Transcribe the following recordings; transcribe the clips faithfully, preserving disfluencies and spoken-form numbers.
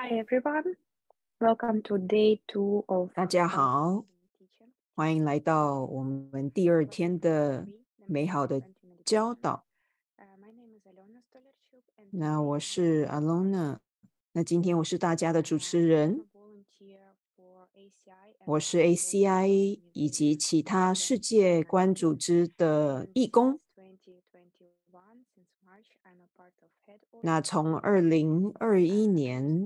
Hi everyone, welcome to day two of 大家好，欢迎来到我们第二天的美好的教导。那我是 Alona， 那今天我是大家的主持人，我是 A C I 以及其他世界观组织的义工。那从二零二一年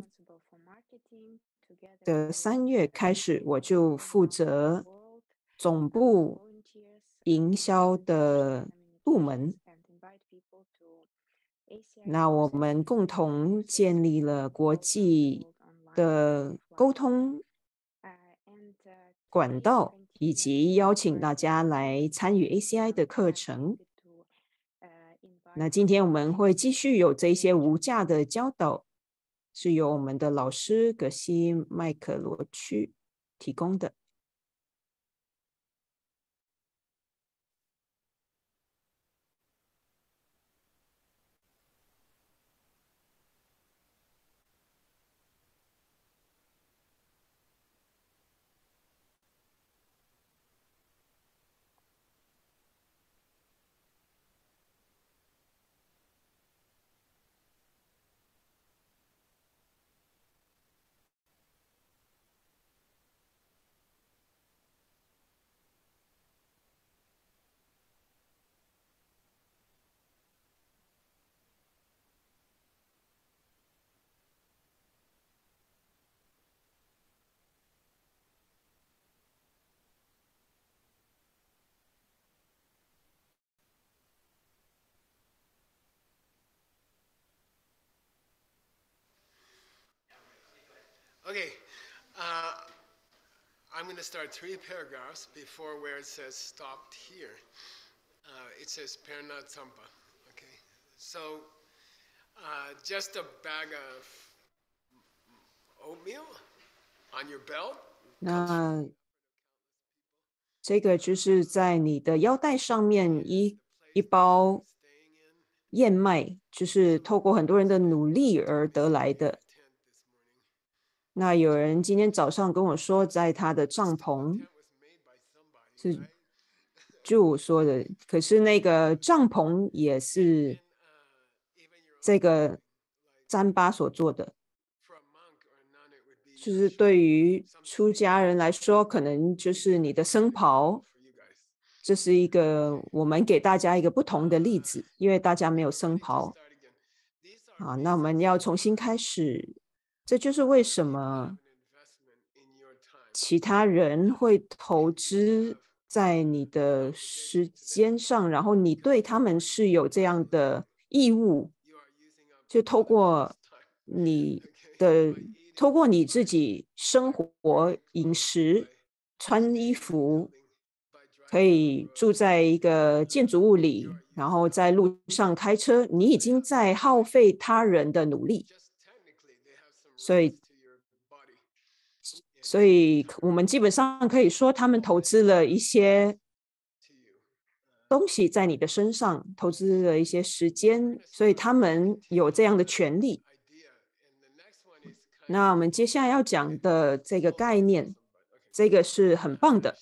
的三月开始，我就负责总部营销的部门。那我们共同建立了国际的沟通管道，以及邀请大家来参与 A C I 的课程。那今天我们会继续有这些无价的教导，是由我们的老师葛西麦克罗区提供的。 Okay, uh, I'm going to start three paragraphs before where it says stopped here. Uh, it says perna tsampa. Okay, so uh, just a bag of oatmeal on your belt. 那这个就是在你的腰带上面一一包燕麦，就是透过很多人的努力而得来的。那有人今天早上跟我说，在他的帐篷是就我说的，可是那个帐篷也是这个糌粑所做的。就是对于出家人来说，可能就是你的僧袍。这是一个我们给大家一个不同的例子，因为大家没有僧袍。好，那我们要重新开始。这就是为什么其他人会投资在你的时间上，然后你对他们是有这样的义务，就透过你的，透过你自己生活、饮食、穿衣服，可以住在一个建筑物里，然后在路上开车，你已经在耗费他人的努力，所以。所以我们基本上可以说，他们投资了一些东西在你的身上，投资了一些时间，所以他们有这样的权利。那我们接下来要讲的这个概念，这个是很棒的。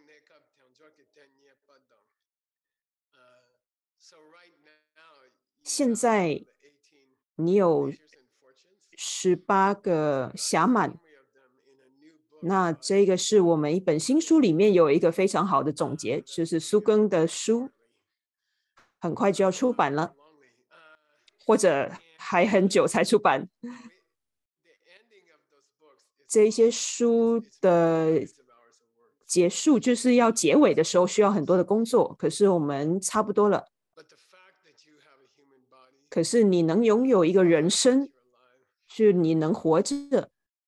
现在你有十八个暇满。那这个是我们一本新书里面有一个非常好的总结，就是苏更的书很快就要出版了，或者还很久才出版。这些书的结束就是要结尾的时候需要很多的工作，可是我们差不多了。可是你能拥有一个人生，是你能活着，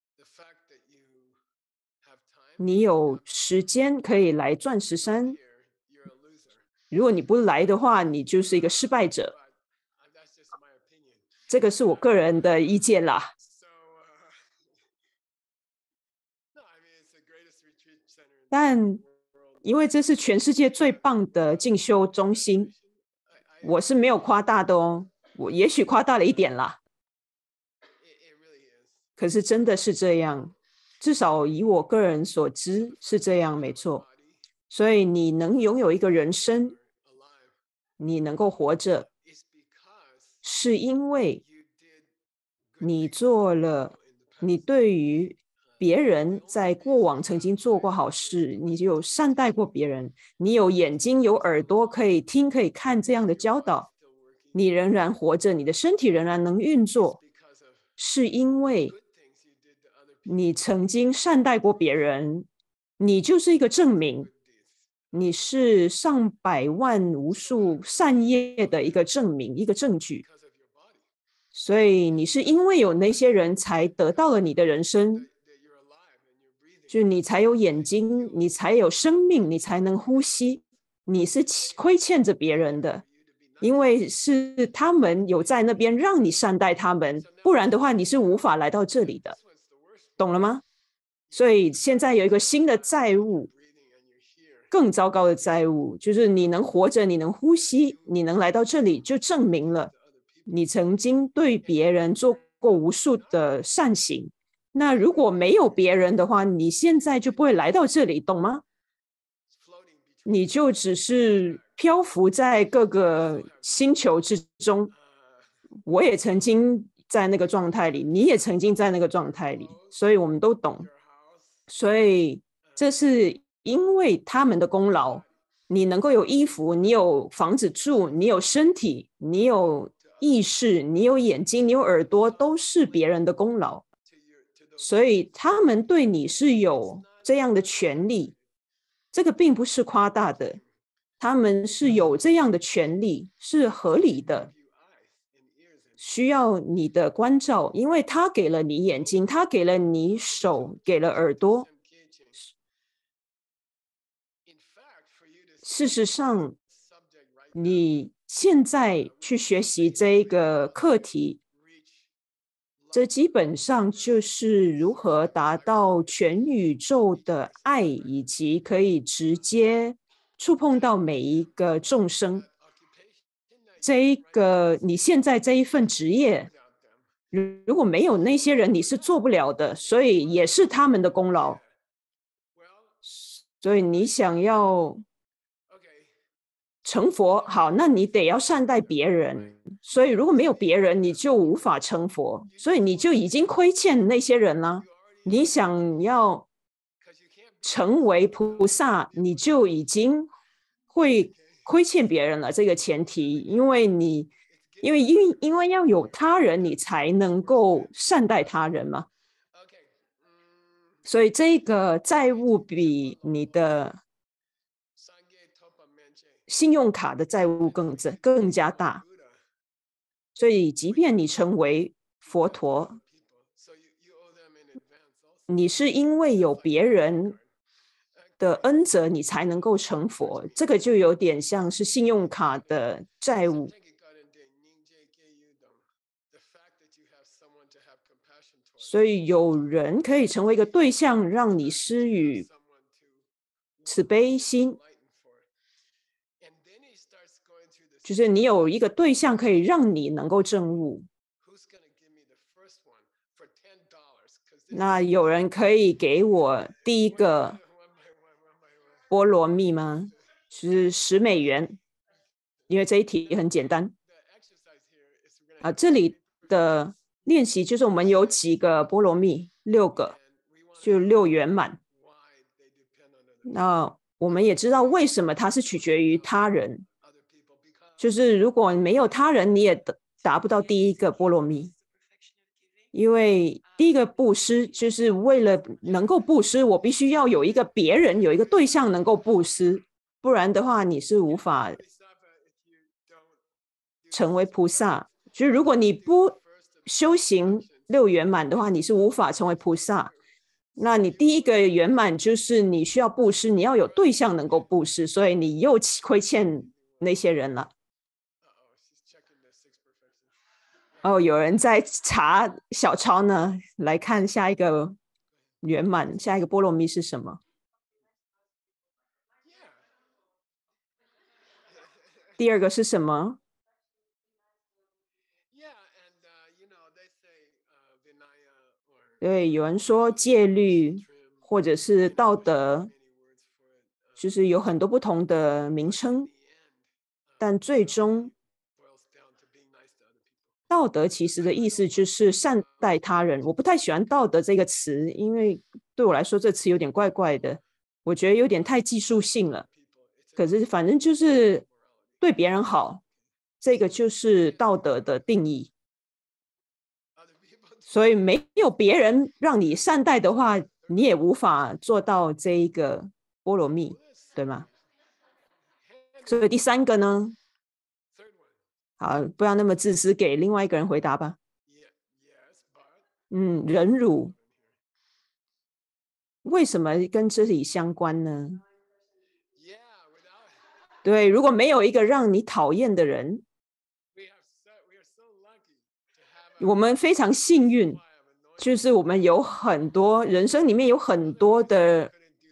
你有时间可以来钻石山。如果你不来的话，你就是一个失败者。这个是我个人的意见啦。但因为这是全世界最棒的进修中心，我是没有夸大的哦，我也许夸大了一点啦。 可是真的是这样，至少以我个人所知是这样，没错。所以你能拥有一个人生，你能够活着，是因为你做了，你对于别人在过往曾经做过好事，你有善待过别人，你有眼睛有耳朵可以听可以看这样的教导，你仍然活着，你的身体仍然能运作，是因为你曾经善待过别人，你就是一个证明，你是上百万无数善业的一个证明，一个证据。所以你是因为有那些人才得到了你的人生，就你才有眼睛，你才有生命，你才能呼吸，你是亏欠着别人的，因为是他们有在那边让你善待他们，不然的话你是无法来到这里的，懂了吗？所以现在有一个新的债务，更糟糕的债务，就是你能活着，你能呼吸，你能来到这里，就证明了你曾经对别人做过无数的善行。那如果没有别人的话，你现在就不会来到这里，懂吗？你就只是漂浮在各个星球之中。我也曾经在那个状态里，你也曾经在那个状态里，所以我们都懂。所以这是因为他们的功劳，你能够有衣服，你有房子住，你有身体，你有意识，你有眼睛，你有耳朵，都是别人的功劳。所以他们对你是有这样的权利，这个并不是夸大的，他们是有这样的权利，是合理的，需要你的关照，因为他给了你眼睛，他给了你手，给了耳朵。事实上，你现在去学习这个课题，这基本上就是如何达到全宇宙的爱，以及可以直接触碰到每一个众生。这一个你现在这一份职业，如果没有那些人，你是做不了的，所以也是他们的功劳。所以你想要成佛，好，那你得要善待别人。所以如果没有别人，你就无法成佛。所以你就已经亏欠那些人了。你想要成为菩萨，你就已经会亏欠别人了。这个前提，因为你，因为因为因为要有他人，你才能够善待他人嘛。所以这个债务比你的信用卡的债务更更加大。所以即便你成为佛陀，你是因为有别人的恩泽，你才能够成佛。这个就有点像是信用卡的债务。所以有人可以成为一个对象，让你施予慈悲心，就是你有一个对象可以让你能够证悟。那有人可以给我第一个波罗蜜吗？是十美元，因为这一题很简单。啊，这里的练习就是我们有几个波罗蜜，六个，就六圆满。那我们也知道为什么它是取决于他人，就是如果没有他人，你也达不到第一个波罗蜜。因为第一个布施就是为了能够布施，我必须要有一个别人，有一个对象能够布施，不然的话你是无法成为菩萨。就是如果你不修行六圆满的话，你是无法成为菩萨。那你第一个圆满就是你需要布施，你要有对象能够布施，所以你又亏欠那些人了。哦，有人在查小抄呢，来看下一个圆满，下一个波罗蜜是什么？第二个是什么？ 对，有人说戒律或者是道德，就是有很多不同的名称，但最终道德其实的意思就是善待他人。我不太喜欢道德这个词，因为对我来说这词有点怪怪的，我觉得有点太技术性了。可是反正就是对别人好，这个就是道德的定义。所以没有别人让你善待的话，你也无法做到这一个波罗蜜，对吗？所以第三个呢，好，不要那么自私，给另外一个人回答吧。嗯，忍辱为什么跟这里相关呢？对，如果没有一个让你讨厌的人，我们非常幸运，就是我们有很多人生里面有很多的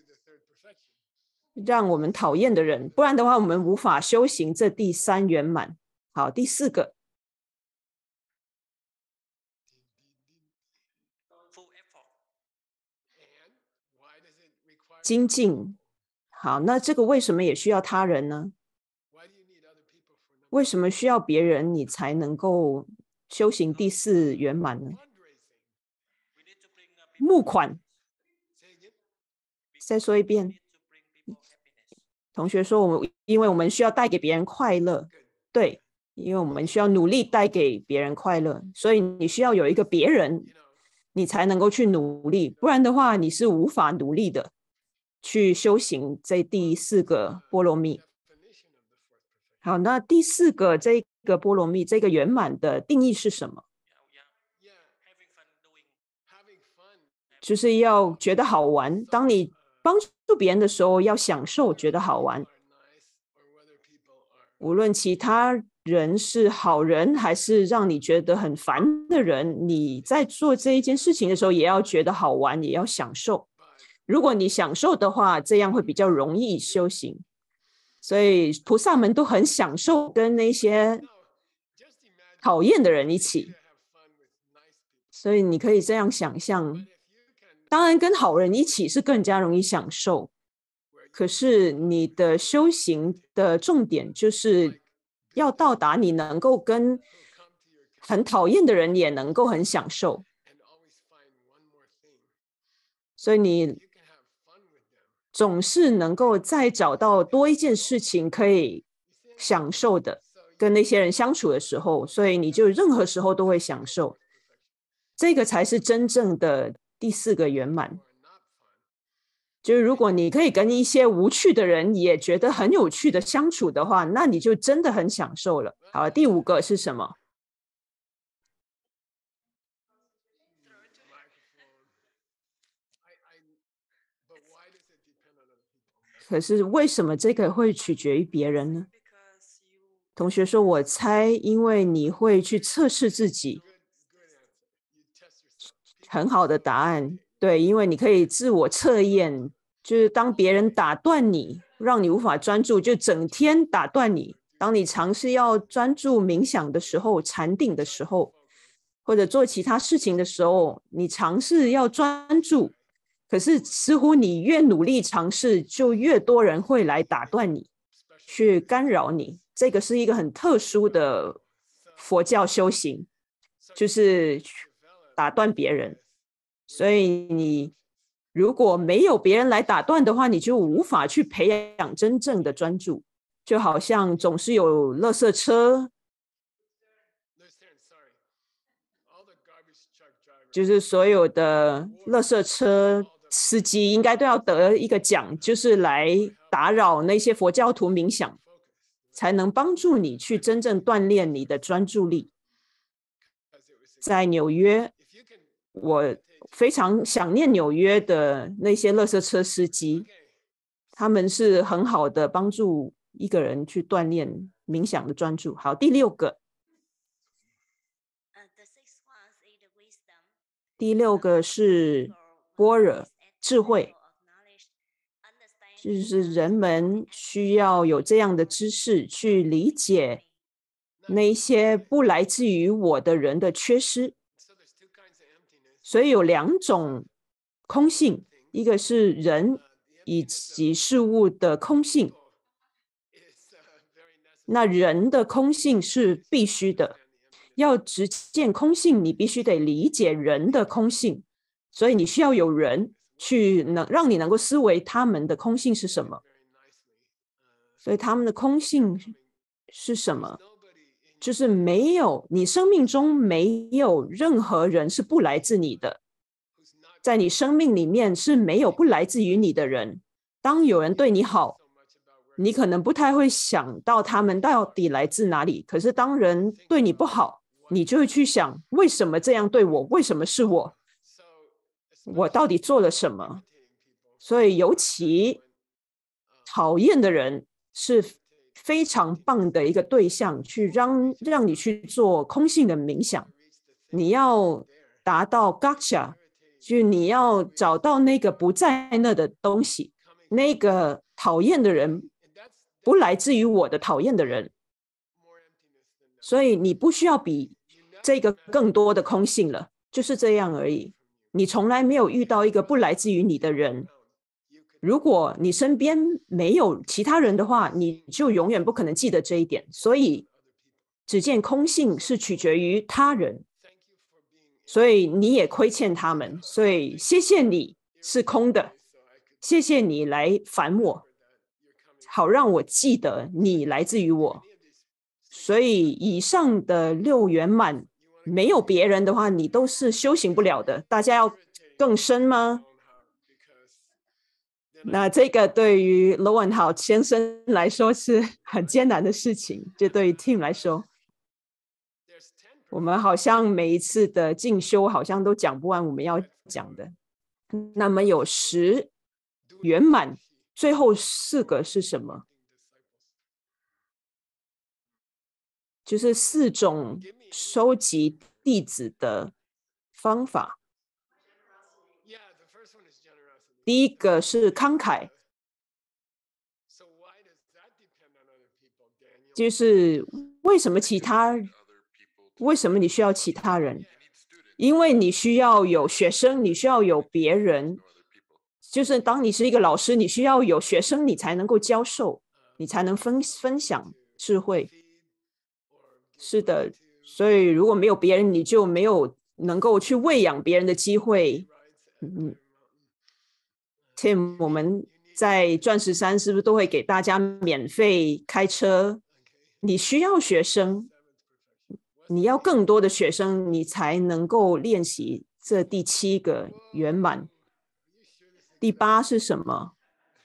让我们讨厌的人，不然的话我们无法修行这第三圆满。好，第四个精进。好，那这个为什么也需要他人呢？为什么需要别人你才能够修行第四圆满呢？募款。再说一遍。同学说，我们因为我们需要带给别人快乐，对，因为我们需要努力带给别人快乐，所以你需要有一个别人，你才能够去努力，不然的话你是无法努力的去修行这第四个波罗蜜。好，那第四个这个波罗蜜这个圆满的定义是什么？就是要觉得好玩，当你帮助别人的时候要享受，觉得好玩。无论其他人是好人还是让你觉得很烦的人，你在做这一件事情的时候也要觉得好玩，也要享受。如果你享受的话，这样会比较容易修行。所以菩萨们都很享受跟那些讨厌的人一起，所以你可以这样想象，当然跟好人一起是更加容易享受，可是你的修行的重点就是要到达你能够跟很讨厌的人也能够很享受，所以你总是能够再找到多一件事情可以享受的，跟那些人相处的时候，所以你就任何时候都会享受，这个才是真正的第四个圆满。就是如果你可以跟一些无趣的人也觉得很有趣的相处的话，那你就真的很享受了。好，第五个是什么？可是为什么这个会取决于别人呢？同学说，我猜因为你会去测试自己。很好的答案，对，因为你可以自我测验，就是当别人打断你，让你无法专注，就整天打断你。当你尝试要专注冥想的时候，禅定的时候，或者做其他事情的时候，你尝试要专注，可是似乎你越努力尝试，就越多人会来打断你，去干扰你。这个是一个很特殊的佛教修行，就是打断别人。所以你如果没有别人来打断的话，你就无法去培养真正的专注，就好像总是有垃圾车，就是所有的垃圾车司机应该都要得一个奖，就是来打扰那些佛教徒冥想，才能帮助你去真正锻炼你的专注力。在纽约，我非常想念纽约的那些垃圾车司机，他们是很好的帮助一个人去锻炼冥想的专注。好，第六个，第六个是般若智慧，就是人们需要有这样的知识去理解那些不来自于我的人的缺失。 所以有两种空性，一个是人以及事物的空性。那人的空性是必须的，要直见空性，你必须得理解人的空性，所以你需要有人去能让你能够思维他们的空性是什么。所以他们的空性是什么？就是没有，你生命中没有任何人是不来自你的，在你生命里面是没有不来自于你的人。当有人对你好，你可能不太会想到他们到底来自哪里，可是当人对你不好，你就会去想，为什么这样对我？为什么是我？我到底做了什么？所以尤其讨厌的人是非常棒的一个对象，去让让你去做空性的冥想。你要达到 Geshe， 就你要找到那个不在那的东西，那个讨厌的人不来自于我的讨厌的人，所以你不需要比这个更多的空性了，就是这样而已。你从来没有遇到一个不来自于你的人。如果你身边没有其他人的话，你就永远不可能记得这一点。所以只见空性是取决于他人，所以你也亏欠他们，所以谢谢你是空的，谢谢你来烦我，好让我记得你来自于我。所以以上的六圆满没有别人的话，你都是修行不了的。大家要更深吗？那这个对于罗文豪先生来说是很艰难的事情，这对于 Tim 来说，我们好像每一次的进修好像都讲不完我们要讲的。那么有十圆满，最后四个是什么？就是四种收集弟子的方法。第一个是慷慨，就是为什么其他为什么你需要其他人？因为你需要有学生，你需要有别人。就是当你是一个老师，你需要有学生，你才能够教授，你才能分分享智慧。是的，所以如果没有别人，你就没有能够去喂养别人的机会。嗯 ，Tim， 我们在钻石山是不是都会给大家免费开车？你需要学生，你要更多的学生，你才能够练习这第七个圆满。第八是什么？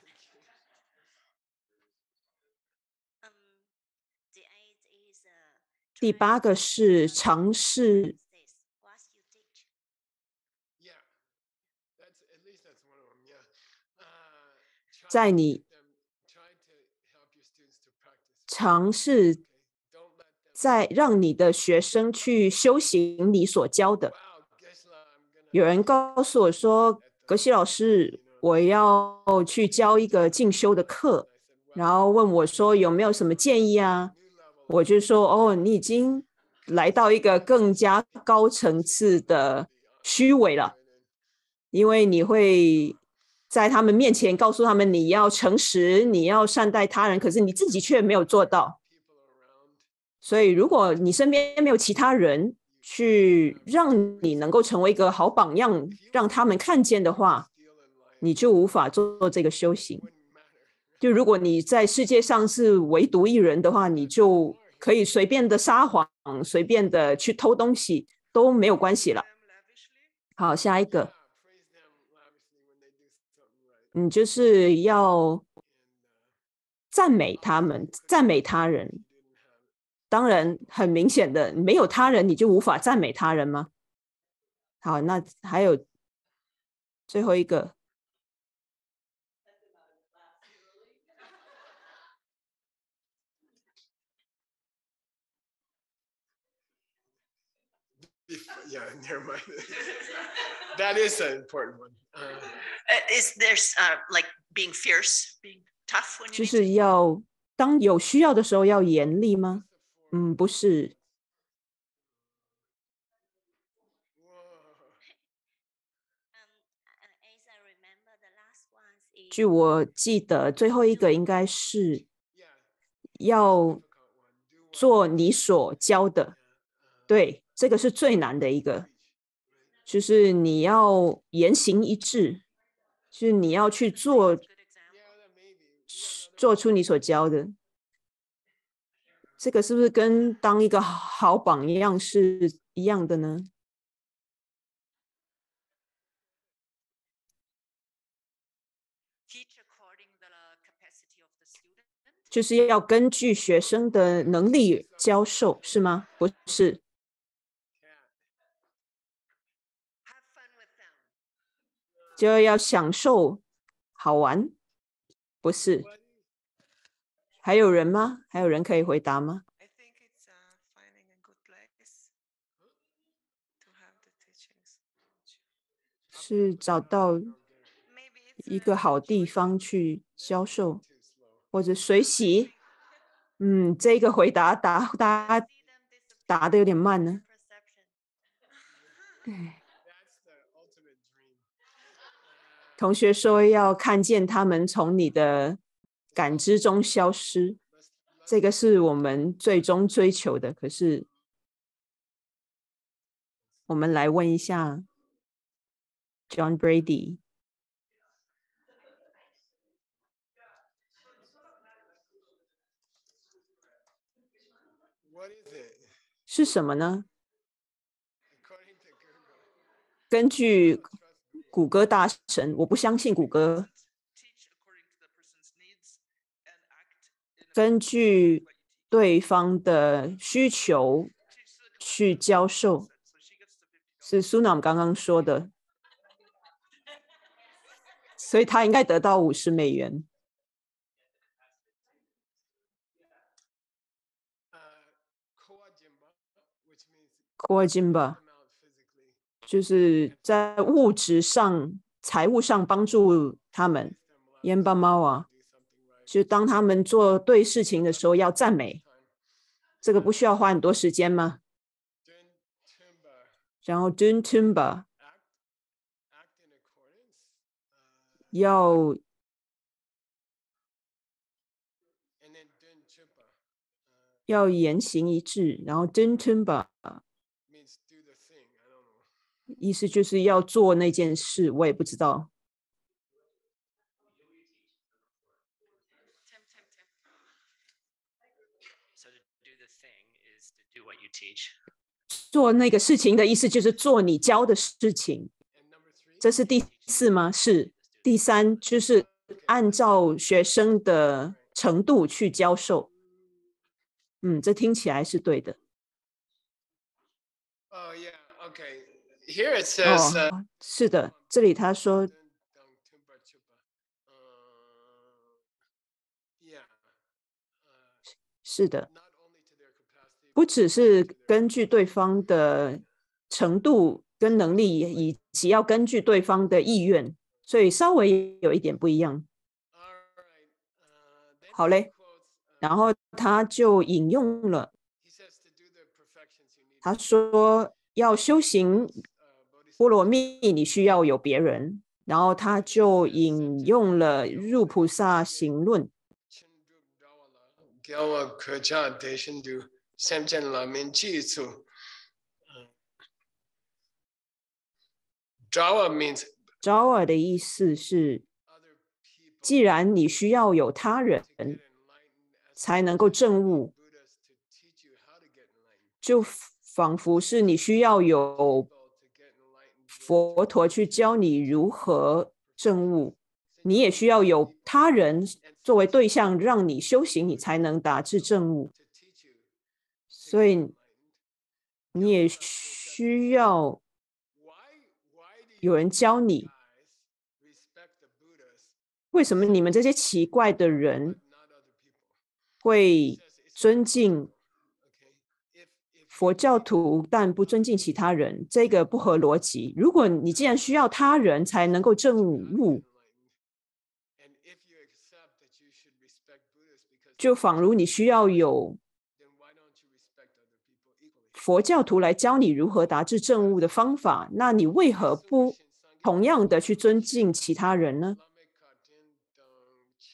第八个是尝试在你尝试在让你的学生去修行你所教的。有人告诉我说，格西老师，我要去教一个进修的课，然后问我说有没有什么建议啊？我就说哦，你已经来到一个更加高层次的虚伪了，因为你会在他们面前告诉他们你要诚实，你要善待他人，可是你自己却没有做到。所以如果你身边没有其他人去让你能够成为一个好榜样，让他们看见的话，你就无法做这个修行。就如果你在世界上是唯独一人的话，你就可以随便的撒谎，随便的去偷东西都没有关系了。好，下一个，你就是要赞美他们，赞美他人。当然，很明显的，没有他人，你就无法赞美他人吗？好，那还有最后一个， Yeah, never mind. That is an important one. Uh, is there's uh, like being fierce, being tough when you 就 need 是 to? 要当有需要的时候要严厉吗？嗯，不是。 据我记得，最后一个应该是要做你所教的。对，这个是最难的一个，就是你要言行一致，就是你要去做，做出你所教的。这个是不是跟当一个好榜样是一样的呢？就是要根据学生的能力教授，是吗？不是。就要享受好玩，不是？还有人吗？还有人可以回答吗？是找到一个好地方去教授，或者水洗。嗯，这个回答答答答的有点慢呢。同学说要看见他们从你的感知中消失，这个是我们最终追求的。可是，我们来问一下 John Brady。是什么呢？根据谷歌大神，我不相信谷歌。根据对方的需求去教授，是苏南刚刚说的，所以他应该得到五十美元。Kojimba 就是在物质上、财务上帮助他们。Yamba猫啊，就当他们做对事情的时候要赞美，这个不需要花很多时间吗？然后 Dun Tumba 要要言行一致，然后 Dun Tumba 意思就是要做那件事，我也不知道。做那个事情的意思就是做你教的事情，这是第四吗？是。第三就是按照学生的程度去教授。嗯，这听起来是对的。 Oh yeah, okay. Here it says. 哦，是的，这里他说。是的，不只是根据对方的程度跟能力，以及要根据对方的意愿，所以稍微有一点不一样。好嘞，然后他就引用了，他说要修行波罗蜜，你需要有别人，然后他就引用了入菩萨行论。 Jawa means Jawa 的意思是，既然你需要有他人才能够证悟，就仿佛是你需要有佛陀去教你如何证悟，你也需要有他人作为对象让你修行，你才能达至证悟。所以你也需要有人教你。为什么你们这些奇怪的人会尊敬佛教徒，但不尊敬其他人？这个不合逻辑。如果你既然需要他人才能够证悟，就仿如你需要有佛教徒来教你如何达至证悟的方法，那你为何不同样的去尊敬其他人呢？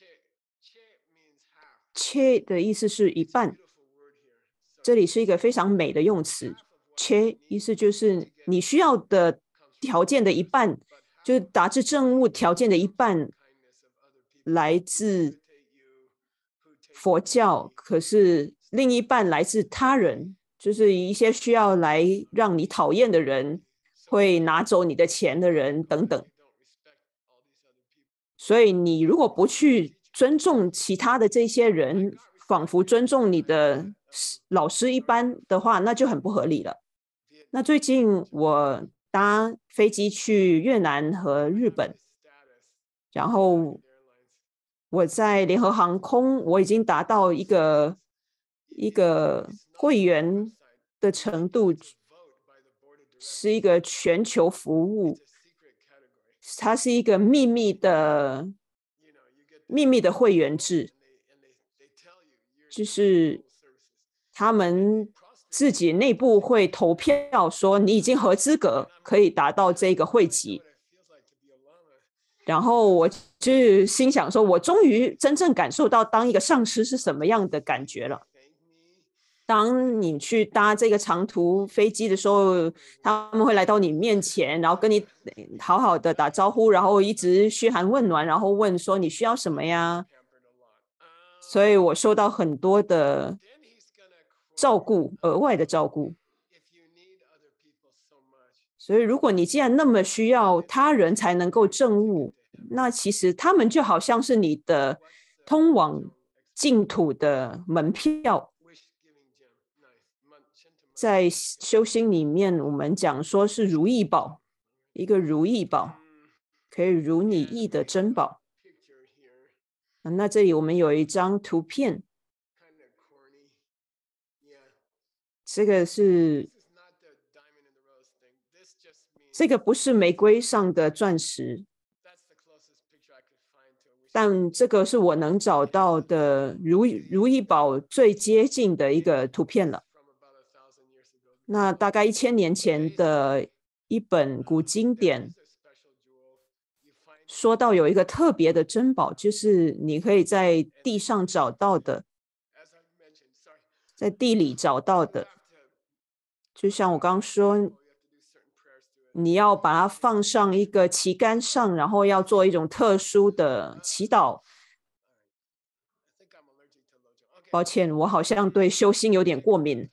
切的意思是一半，这里是一个非常美的用词。切意思就是你需要的条件的一半，就是达至正悟条件的一半来自佛教，可是另一半来自他人，就是一些需要来让你讨厌的人，会拿走你的钱的人等等。所以你如果不去尊重其他的这些人，仿佛尊重你的老师一般的话，那就很不合理了。那最近我搭飞机去越南和日本，然后我在联合航空，我已经达到一个一个会员的程度，是一个全球服务，它是一个秘密的秘密的会员制，就是他们自己内部会投票说你已经合资格可以达到这个会籍。然后我就心想说，我终于真正感受到当一个上司是什么样的感觉了。当你去搭这个长途飞机的时候，他们会来到你面前，然后跟你好好的打招呼，然后一直嘘寒问暖，然后问说你需要什么呀？所以我受到很多的照顾，额外的照顾。所以如果你既然那么需要他人才能够证悟，那其实他们就好像是你的通往净土的门票。在修心里面，我们讲说是如意宝，一个如意宝，可以如你意的珍宝。那这里我们有一张图片，这个是这个不是玫瑰上的钻石，但这个是我能找到的如如意宝最接近的一个图片了。那大概一千年前的一本古经典说到有一个特别的珍宝，就是你可以在地上找到的，在地里找到的，就像我刚刚说，你要把它放上一个旗杆上，然后要做一种特殊的祈祷。抱歉，我好像对修心有点过敏。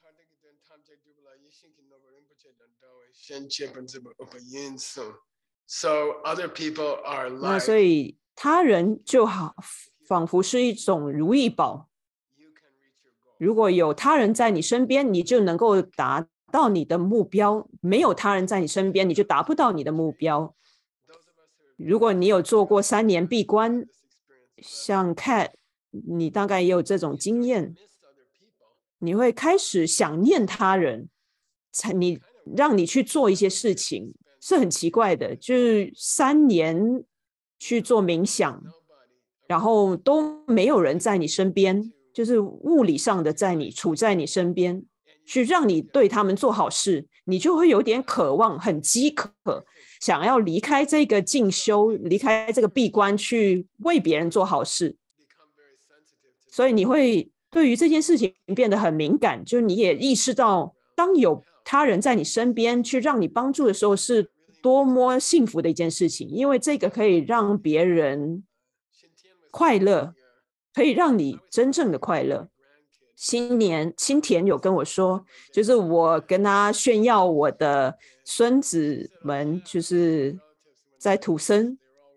那所以他人就好，仿佛是一种如意宝。如果有他人在你身边，你就能够达到你的目标；没有他人在你身边，你就达不到你的目标。如果你有做过三年闭关，像 Cat， 你大概也有这种经验，你会开始想念他人，才你让你去做一些事情，是很奇怪的。就是三年去做冥想，然后都没有人在你身边，就是物理上的在你处在你身边，去让你对他们做好事，你就会有点渴望，很饥渴，想要离开这个进修，离开这个闭关，去为别人做好事。所以你会对于这件事情变得很敏感，就是你也意识到，当有他人在你身边去让你帮助的时候，是多么幸福的一件事情，因为这个可以让别人快乐，可以让你真正的快乐。新年新田有跟我说，就是我跟他炫耀我的孙子们就是在土生，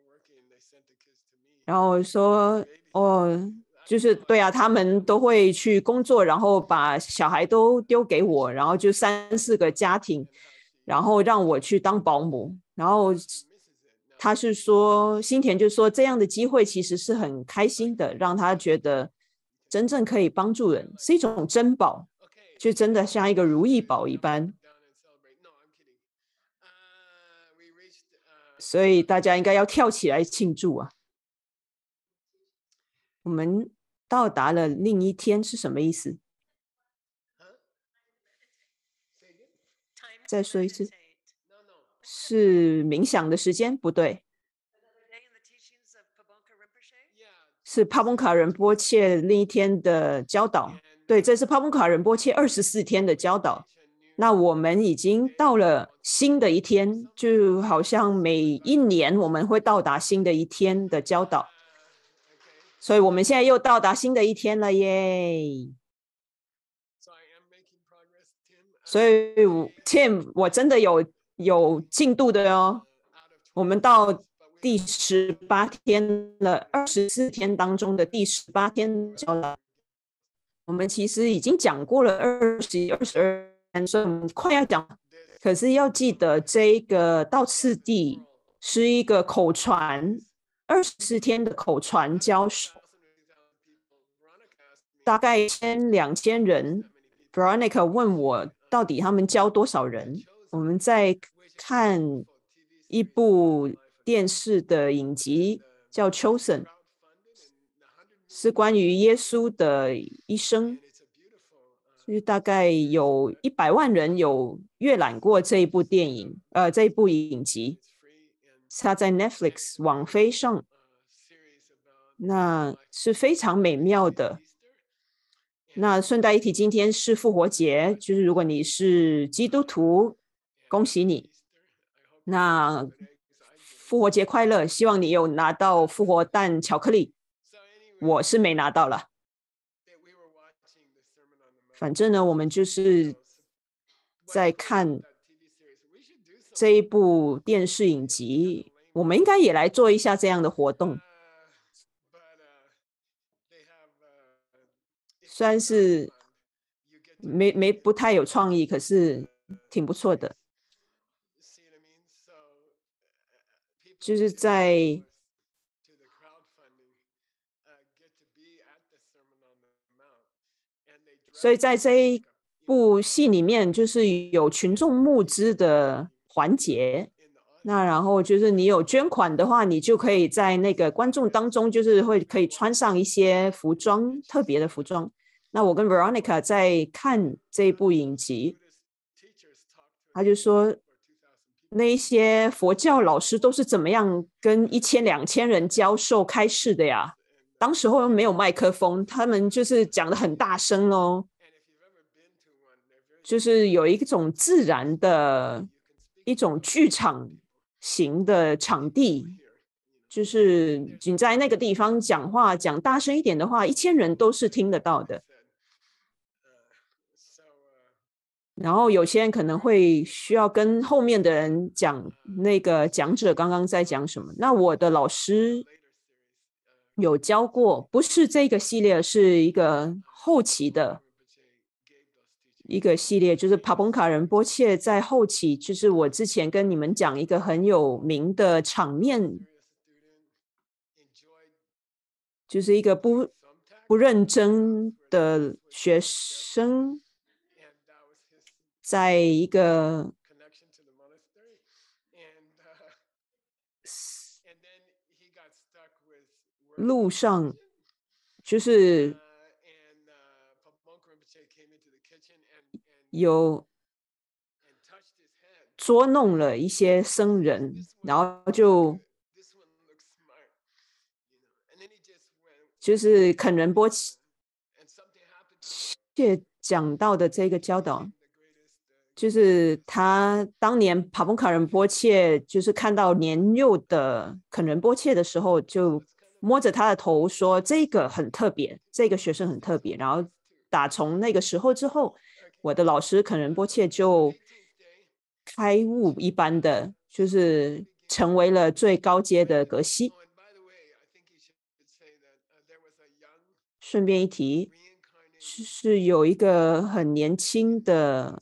然后说哦，就是对啊，他们都会去工作，然后把小孩都丢给我，然后就三四个家庭，然后让我去当保姆。然后他是说，新田就说这样的机会其实是很开心的，让他觉得真正可以帮助人是一种珍宝，就真的像一个如意宝一般。所以大家应该要跳起来庆祝啊！我们到达了另一天是什么意思？再说一次，是冥想的时间？不对， 是帕崩卡仁波切另一天的教导。对，这是帕崩卡仁波切二十四天的教导。那我们已经到了新的一天，就好像每一年我们会到达新的一天的教导，所以我们现在又到达新的一天了耶！所以 Tim， 我真的有有进度的哦。我们到第十八天了，二十四天当中的第十八天教导，我们其实已经讲过了二十二十二，所以我们快要讲，可是要记得这个道次第是一个口传，二十四天的口传教授，大概一千两千人。Veronica 问我到底他们教多少人？我们在看一部电视的影集叫《Chosen》，是关于耶稣的一生，就是大概有一百万人有阅览过这一部电影，呃，这一部影集，它在 Netflix 网飞上，那是非常美妙的。那顺带一提，今天是复活节，就是如果你是基督徒，恭喜你。那复活节快乐，希望你有拿到复活蛋巧克力，我是没拿到了。反正呢，我们就是在看这一部电视影集，我们应该也来做一下这样的活动。虽然是没没不太有创意，可是挺不错的。就是在所以在这一部戏里面，就是有群众募资的环节。那然后就是你有捐款的话，你就可以在那个观众当中，就是会可以穿上一些服装，特别的服装。那我跟 Veronica 在看这部影集，他就说那些佛教老师都是怎么样跟一千两千人教授开示的呀？当时候又没有麦克风，他们就是讲得很大声哦，就是有一种自然的一种剧场型的场地，就是你在那个地方讲话讲大声一点的话，一千人都是听得到的。然后有些人可能会需要跟后面的人讲那个讲者刚刚在讲什么。那我的老师有教过，不是这个系列，是一个后期的一个系列，就是帕蓬卡仁波切在后期，就是我之前跟你们讲一个很有名的场面，就是一个不不认真的学生，在一个路上，就是有捉弄了一些僧人，然后就就是肯仁波切讲到的这个教导，就是他当年帕蓬卡仁波切就是看到年幼的肯仁波切的时候，就摸着他的头说这个很特别，这个学生很特别。然后打从那个时候之后，我的老师肯仁波切就开悟一般的，就是成为了最高阶的格西。顺便一提，是有一个很年轻的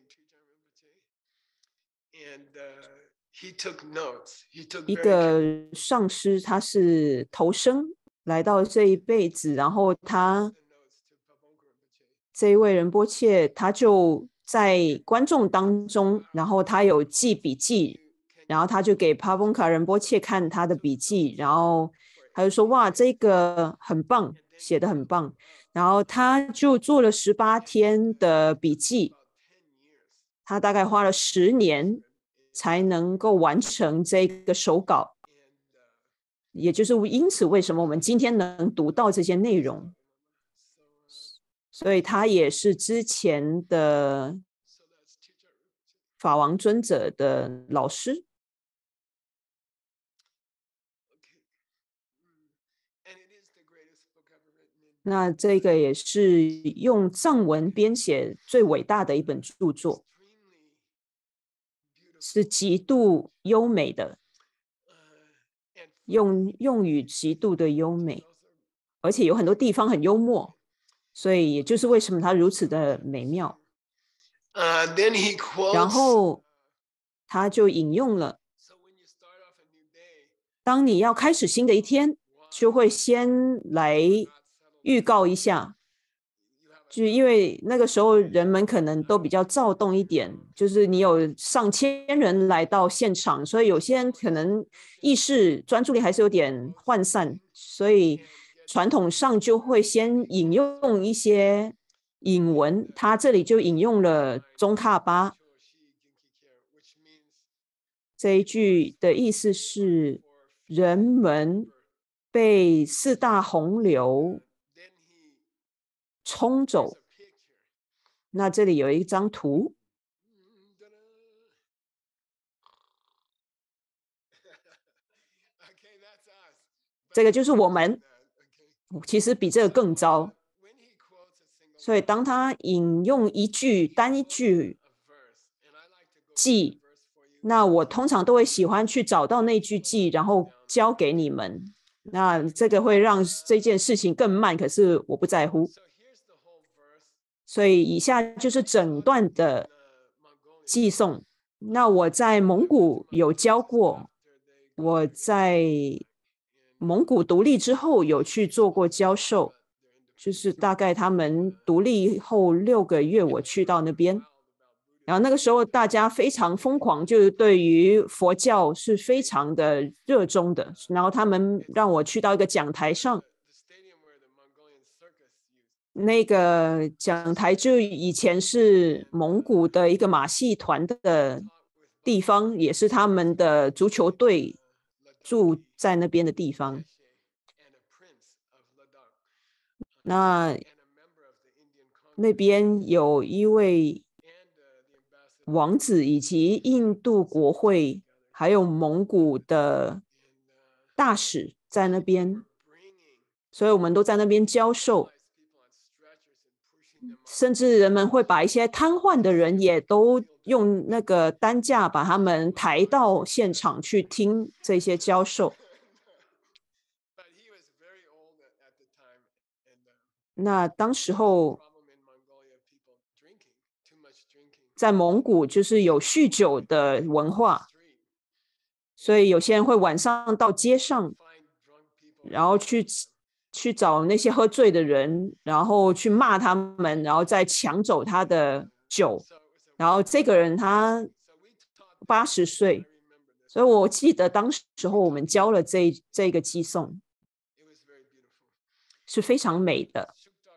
一个上师，他是投生来到这一辈子，然后他这一位仁波切，他就在观众当中，然后他有记笔记，然后他就给帕蓬卡仁波切看他的笔记，然后他就说哇，这个很棒，写得很棒，然后他就做了十八天的笔记，他大概花了十年才能够完成这个手稿。 也就是因此为什么我们今天能读到这些内容，所以他也是之前的法王尊者的老师。那这个也是用藏文编写最伟大的一本著作，是极度优美的，用用语极度的优美，而且有很多地方很幽默，所以也就是为什么它如此的美妙。 Uh, then he 然 quotes, 后他就引用了，当你要开始新的一天，就会先来预告一下，就因为那个时候人们可能都比较躁动一点，就是你有上千人来到现场，所以有些人可能意识专注力还是有点涣散，所以传统上就会先引用一些引文，他这里就引用了宗喀巴这一句的意思是，人们被四大洪流冲走。那这里有一张图，这个就是我们，其实比这个更糟。所以当他引用一句单一句记，那我通常都会喜欢去找到那句记，然后教给你们。那这个会让这件事情更慢，可是我不在乎。所以以下就是整段的寄诵。那我在蒙古有教过，我在蒙古独立之后有去做过教授，就是大概他们独立后六个月，我去到那边。然后那个时候大家非常疯狂，就是对于佛教是非常的热衷的。然后他们让我去到一个讲台上，那个讲台就以前是蒙古的一个马戏团的地方，也是他们的足球队住在那边的地方。那那边有一位王子以及印度国会还有蒙古的大使在那边，所以我们都在那边教授，甚至人们会把一些瘫痪的人也都用那个担架把他们抬到现场去听这些教授。那当时候在蒙古就是有酗酒的文化，所以有些人会晚上到街上，然后去去找那些喝醉的人，然后去骂他们，然后再抢走他的酒。然后这个人他八十岁，所以我记得当时候我们教了这这个寄诵，是非常美的。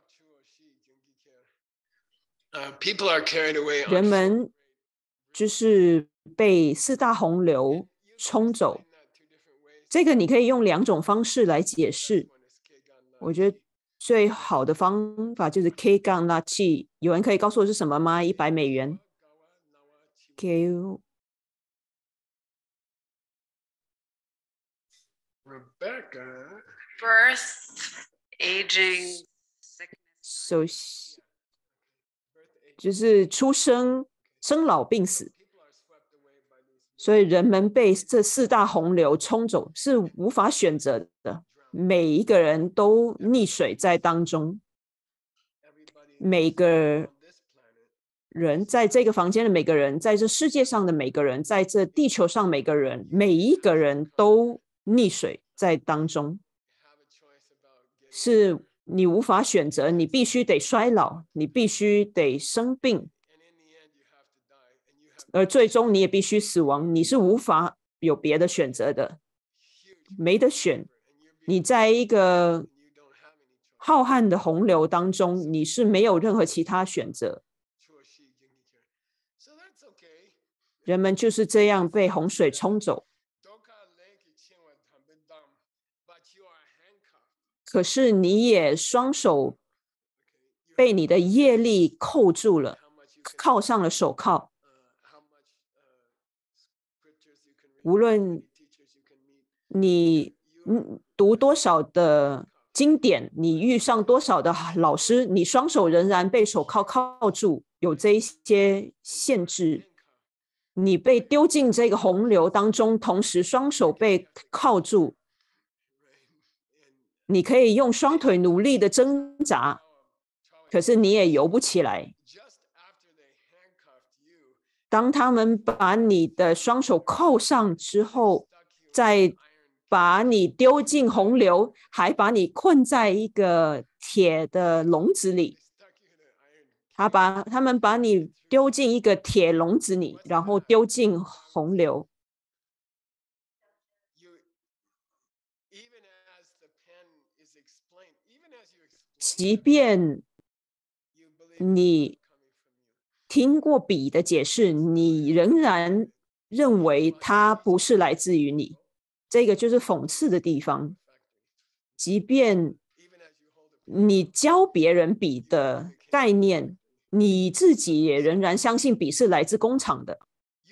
uh, people are carried away 人 on 们就是被四大洪流冲走。这个你可以用两种方式来解释。我觉得最好的方法就是 K 杠拉气。有人可以告诉我是什么吗？一百美元。K Rebecca. Birth, aging, so 就是出生、生老病死。所以人们被这四大洪流冲走是无法选择的，每一个人都溺水在当中。每个人在这个房间的每个人，在这世界上的每个人，在这地球上每个人，每一个人都溺水在当中，是你无法选择，你必须得衰老，你必须得生病，而最终你也必须死亡，你是无法有别的选择的，没得选。你在一个浩瀚的洪流当中，你是没有任何其他选择。人们就是这样被洪水冲走。 可是你也双手被你的业力扣住了，铐上了手铐。无论你读多少的经典，你遇上多少的老师，你双手仍然被手铐铐住，有这一些限制。你被丢进这个洪流当中，同时双手被铐住。你可以用双腿努力的挣扎，可是你也游不起来。当他们把你的双手扣上之后，再把你丢进洪流，还把你困在一个铁的笼子里。他把他们把你丢进一个铁笼子里，然后丢进洪流。即便你听过笔的解释，你仍然认为它不是来自于你，这个就是讽刺的地方。即便你教别人笔的概念，你自己也仍然相信笔是来自工厂的，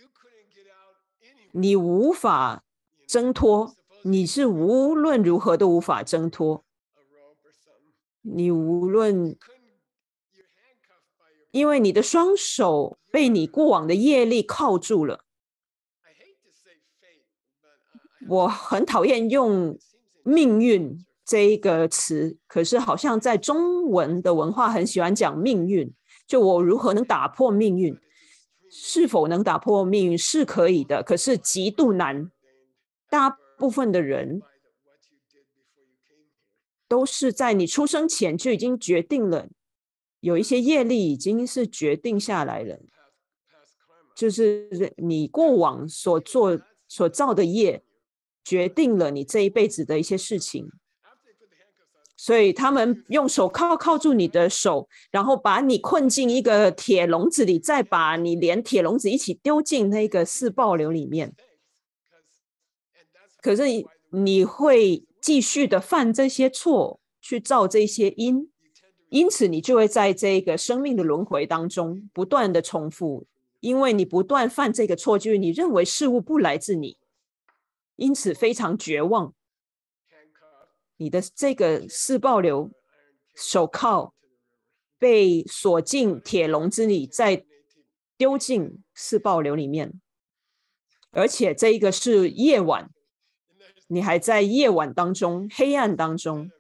你无法挣脱，你是无论如何都无法挣脱。你无论，因为你的双手被你过往的业力铐住了。我很讨厌用命运这一个词，可是好像在中文的文化很喜欢讲命运，就我如何能打破命运，是否能打破命运是可以的，可是极度难。大部分的人都是在你出生前就已经决定了，有一些业力已经是决定下来了，就是你过往所做所造的业决定了你这一辈子的一些事情。所以他们用手铐铐住你的手，然后把你困进一个铁笼子里，再把你连铁笼子一起丢进那个四爆流里面。可是你会继续的犯这些错，去造这些因，因此你就会在这个生命的轮回当中不断的重复，因为你不断犯这个错，就是你认为事物不来自你，因此非常绝望。你的这个四爆流手铐被锁进铁笼子里，再丢进四爆流里面，而且这一个是夜晚，你还在夜晚当中，黑暗当中。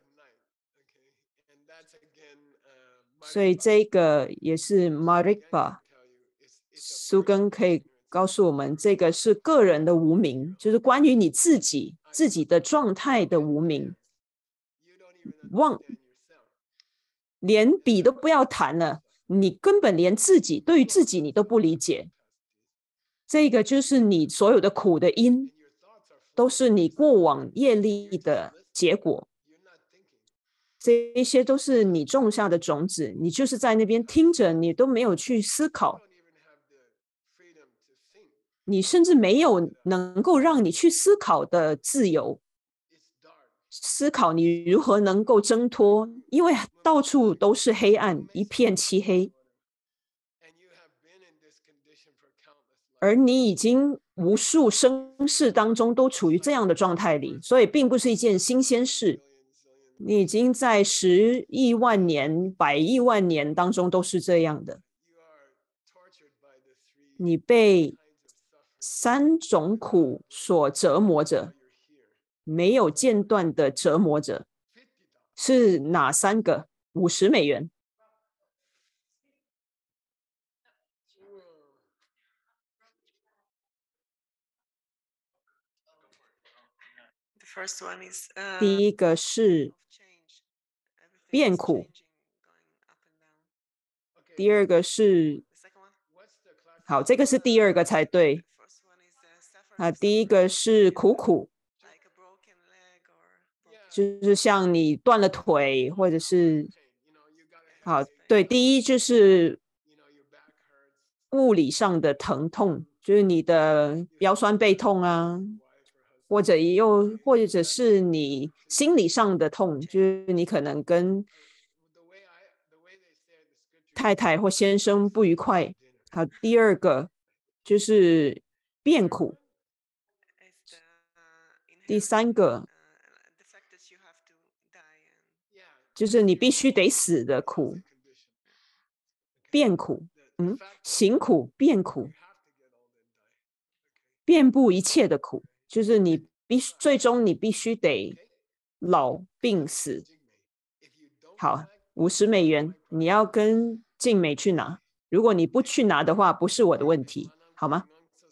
所以这个也是 Marikpa 苏根可以告诉我们，这个是个人的无明，就是关于你自己自己的状态的无明。忘连笔都不要谈了，你根本连自己对于自己你都不理解。这个就是你所有的苦的因，都是你过往业力的结果。这些都是你种下的种子，你就是在那边听着，你都没有去思考，你甚至没有能够让你去思考的自由，思考你如何能够挣脱，因为到处都是黑暗，一片漆黑，而你已经无数生世当中都处于这样的状态里，所以并不是一件新鲜事。你已经在十亿万年、百亿万年当中都是这样的。你被三种苦所折磨着，没有间断的折磨着。是哪三个？五十美元。第一个是变苦，第二个是，好，这个是第二个才对。啊，第一个是苦苦，就是像你断了腿，或者是，好，对，第一就是物理上的疼痛，就是你的腰酸背痛啊， 或者又或者是你心理上的痛，就是你可能跟太太或先生不愉快。好，第二个就是变苦。第三个就是你必须得死的苦，变苦，嗯，行苦变苦，遍布一切的苦，就是你必须最终你必须得老病死。好，五十美元，你要跟静美去拿。如果你不去拿的话，不是我的问题，好吗？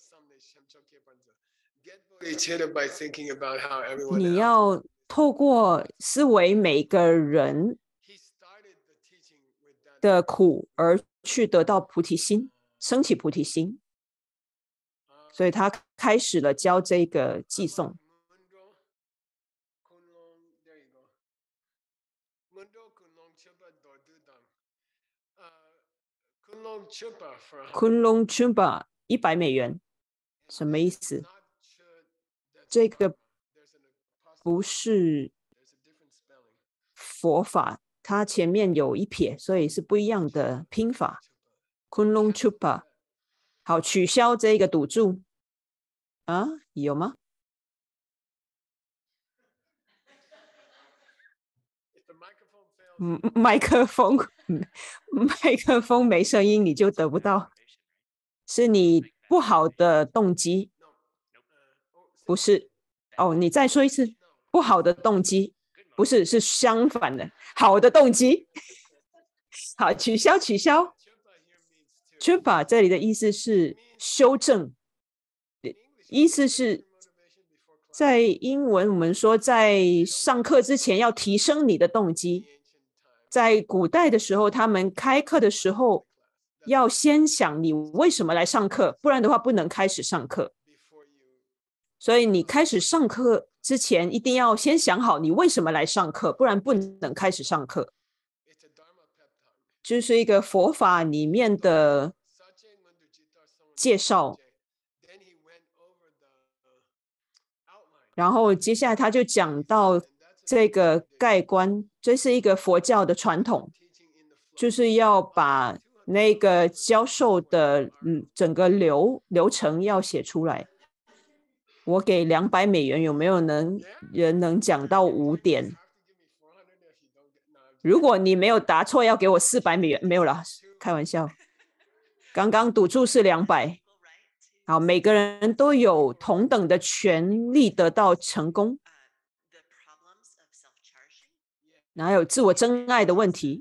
你要透过思维每个人的苦而去得到菩提心，升起菩提心。所以他开始了教这个寄送。昆隆 Chumba 一百美元，什么意思？这个不是佛法，它前面有一撇，所以是不一样的拼法。昆隆 Chumba， 好，取消这个赌注啊？有吗？嗯，麦克风，麦克风没声音，你就得不到。是你不好的动机，不是？哦，你再说一次，不好的动机，不是，是相反的，好的动机。好，取消，取消。Chupa 这里的意思是修正，意思是在英文我们说，在上课之前要提升你的动机。在古代的时候，他们开课的时候要先想你为什么来上课，不然的话不能开始上课。所以你开始上课之前，一定要先想好你为什么来上课，不然不能开始上课。就是一个佛法里面的介绍。然后接下来他就讲到这个盖棺，这是一个佛教的传统，就是要把那个教授的整个流流程要写出来。我给两百美元，有没有能人能讲到五点？如果你没有答错，要给我四百美元。没有啦，开玩笑。刚刚赌注是两百。好，每个人都有同等的权利得到成功。然后有自我真爱的问题，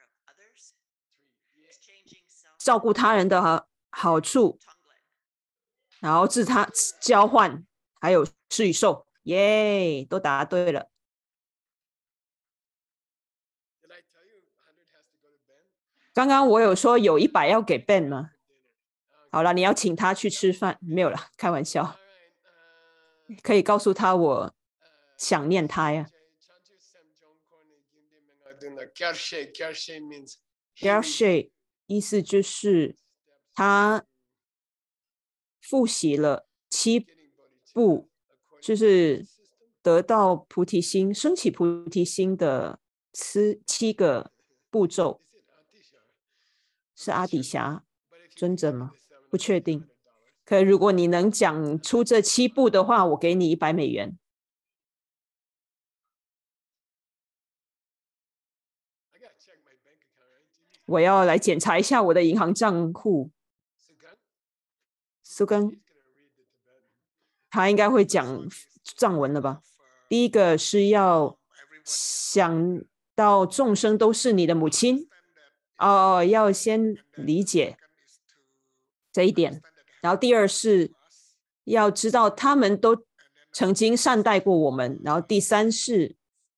照顾他人的好处，然后自他交换，还有施与受，耶，都答对了。刚刚我有说有一百要给 Ben 吗？好了，你要请他去吃饭，没有了，开玩笑。可以告诉他我想念他呀。Geshe 意思就是他复习了七步，就是得到菩提心、升起菩提心的七七个步骤。是阿底峡尊者吗？不确定。可如果你能讲出这七步的话，我给你一百美元。我要来检查一下我的银行账户。苏根，他应该会讲藏文了吧？第一个是要想到众生都是你的母亲，哦，要先理解这一点。然后第二是要知道他们都曾经善待过我们。然后第三是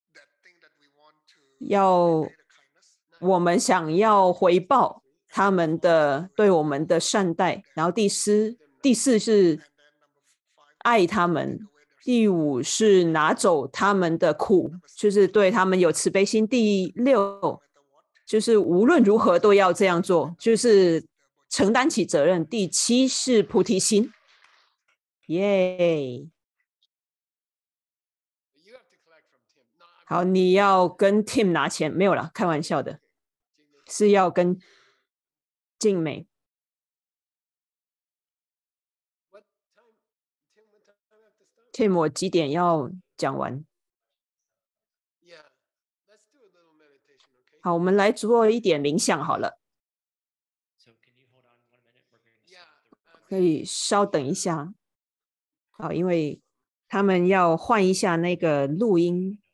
要我们想要回报他们的对我们的善待。然后第四第四是爱他们。第五是拿走他们的苦，就是对他们有慈悲心。第六就是无论如何都要这样做，就是承担起责任。第七是菩提心，耶、yeah 好，你要跟 Tim 拿钱没有啦，开玩笑的，是要跟静美。 What time, Tim? What time I have to stop? Tim， 我几点要讲完？ Yeah, let's do a little meditation, okay? 好，我们来做一点冥想好了， Yeah. uh, 可以稍等一下。好，因为他们要换一下那个录音